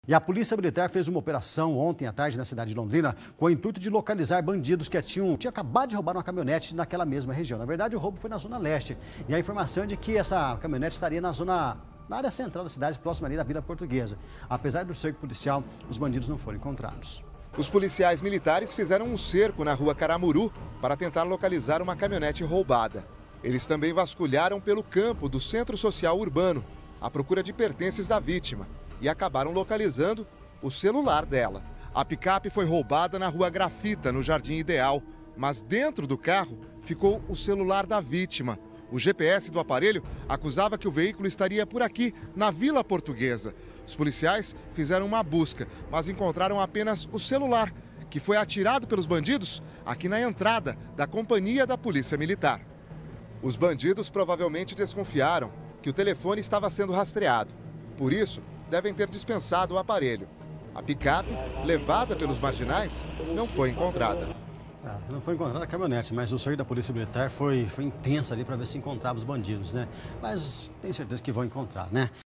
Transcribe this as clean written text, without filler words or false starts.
E a Polícia Militar fez uma operação ontem à tarde na cidade de Londrina com o intuito de localizar bandidos que tinham acabado de roubar uma caminhonete naquela mesma região. Na verdade, o roubo foi na Zona Leste. E a informação é de que essa caminhonete estaria na área central da cidade, próxima ali da Vila Portuguesa. Apesar do cerco policial, os bandidos não foram encontrados. Os policiais militares fizeram um cerco na rua Caramuru para tentar localizar uma caminhonete roubada. Eles também vasculharam pelo campo do Centro Social Urbano, à procura de pertences da vítima, e acabaram localizando o celular dela. A picape foi roubada na rua Grafita, no Jardim Ideal, mas dentro do carro ficou o celular da vítima. O GPS do aparelho acusava que o veículo estaria por aqui, na Vila Portuguesa. Os policiais fizeram uma busca, mas encontraram apenas o celular, que foi atirado pelos bandidos aqui na entrada da companhia da Polícia Militar. Os bandidos provavelmente desconfiaram que o telefone estava sendo rastreado. Por isso, devem ter dispensado o aparelho. A picape, levada pelos marginais, não foi encontrada. Não foi encontrada a caminhonete, mas o cerco da Polícia Militar foi intenso ali para ver se encontrava os bandidos, né? Mas tenho certeza que vão encontrar, né?